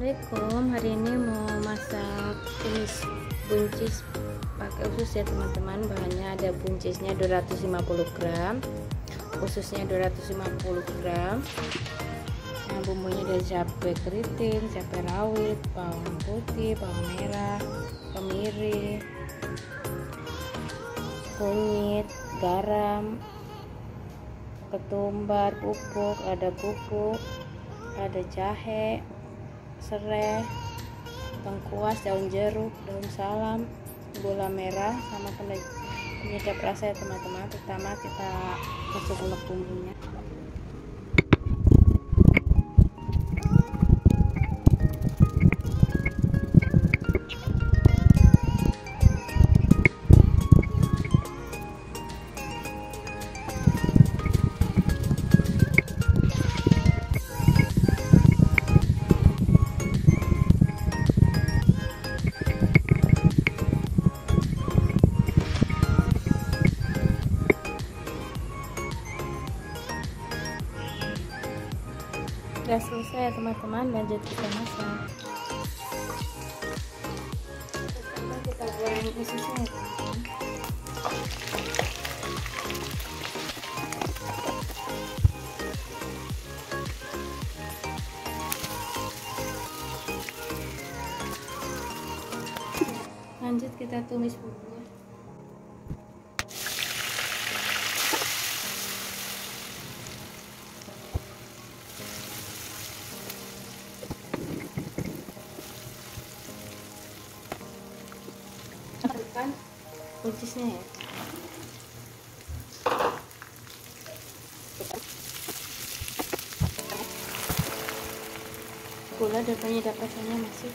Assalamualaikum, hari ini mau masak tumis buncis pakai usus ya teman-teman. Bahannya ada buncisnya 250 gram, ususnya 250 gram. Nah, bumbunya ada cabai keriting, cabai rawit, bawang putih, bawang merah, kemiri, kunyit, garam, ketumbar, pupuk, ada jahe, serai, lengkuas, daun jeruk, daun salam, gula merah, sama penyedap rasa ya teman-teman. Pertama kita masuk ulek bumbunya. Sudah selesai ya teman-teman, lanjut kita masak. Pertama kita goreng ususnya ya teman-teman. Lanjut kita tumis bumbunya. Buncisnya ya. Gula dan penyedap rasanya masuk.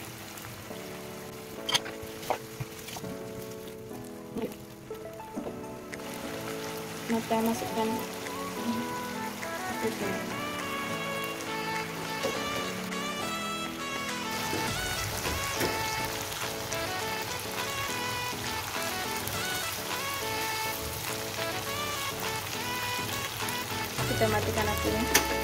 Kita masukkan kita matikan apinya.